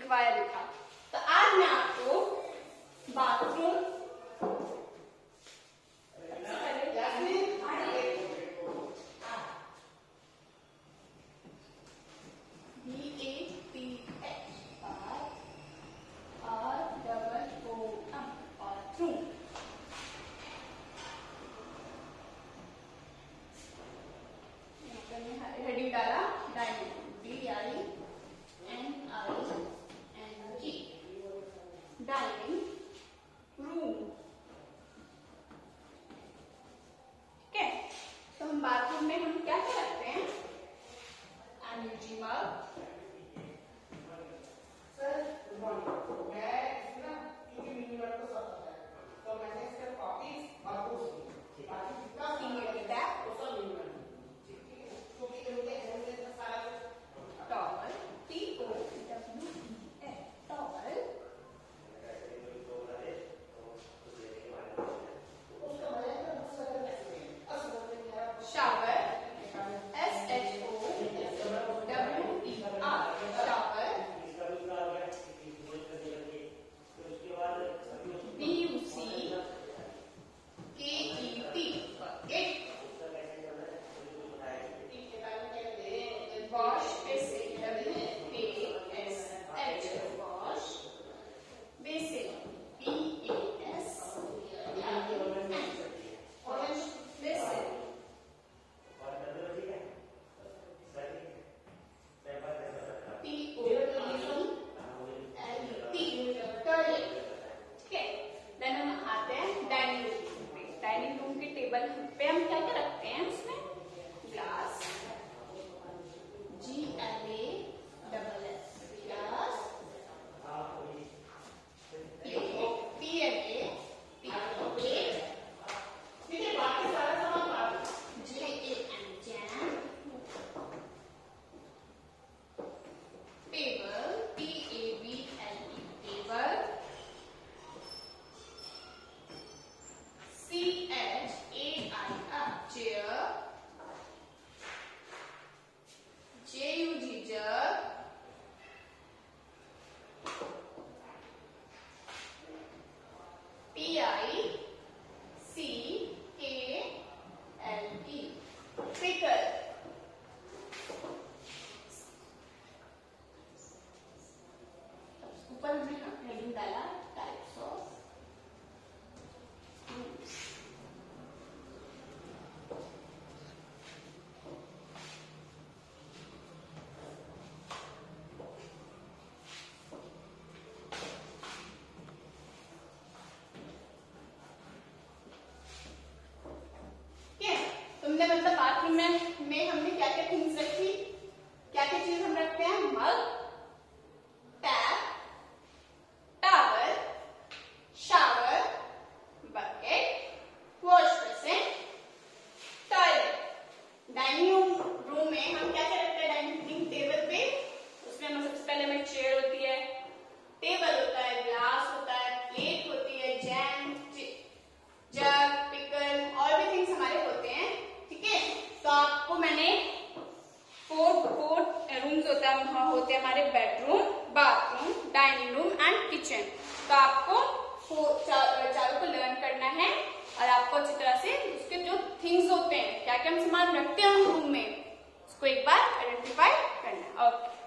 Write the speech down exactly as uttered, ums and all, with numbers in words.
Via लिखा। तो आज मैं आपको बाथरूम हेडिंग डाला dining, D I N I N G, dining room. ठीक है, तो हम बाथरूम में हम क्या क्या रखते हैं? Energy mug. Sir good morning, मैं इसमें ना क्योंकि मिनी वर्ड को सब पता है तो मैंने इसका कॉपीज और पोस्ट की बाकी जितना सीनियर टैब वो सब मिनी वर्ड ठीक है, क्योंकि इनके एंड में सारा कुछ towel, T O W E L, towel. उसका भले का दूसरा कैसे है असर में क्या shower, S H O W E R, shower. D U C K E T, bucket. Wash, basin, W A S H, wash. Basin, B A S N, basin. T O L T, toilet. ठीक है, then हम आते हैं dining room पे। Dining room के table पे हम क्या क्या रखते हैं? उसमें glass, G L A double S, glass. P L A, plate. ठीक है, बाकी सारा सामान बात J A N, jam. Table, T A B L E, table. C H A I R, chair. J U G, jug. P I C K L E, pickle. ऊपर हमने heading डाला types of rooms. तुमने मतलब bathroom में, में हमने क्या क्या थिंग्स रखी? क्या क्या चीज हम रखते हैं? Mug, tap, towel, shower, bucket, wash basin, toilet. Dining room में हम क्या क्या रखते हैं? डाइनिंग टेबल पे उसमें हम सबसे पहले हमें चेयर होती है, टेबल होता है, ग्लास होता है, प्लेट होती है, जैम, जग, पिकल और भी थिंग्स हमारे होते हैं। ठीक है, तो आपको मैंने फोर फोर रूम्स होते हैं, वहां होते हैं हमारे bedroom, bathroom, dining room and kitchen. तो आपको चार, चारों को लर्न करना है और आपको अच्छी तरह से उसके जो थिंग्स होते हैं, क्या क्या हम सामान रखते हैं हम रूम में, उसको एक बार आइडेंटिफाई करना है। ओके।